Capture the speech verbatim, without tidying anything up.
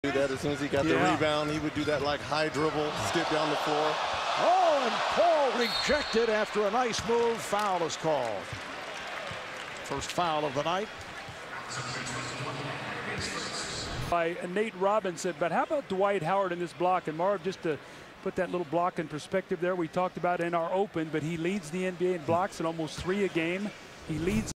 Do that as soon as he got yeah. the rebound, he would do that like high dribble, skip down the floor. Oh, and Paul rejected after a nice move. Foul is called. First foul of the night. By Nate Robinson, but how about Dwight Howard in this block? And Marv, just to put that little block in perspective there, we talked about in our open, but he leads the N B A in blocks at almost three a game. He leads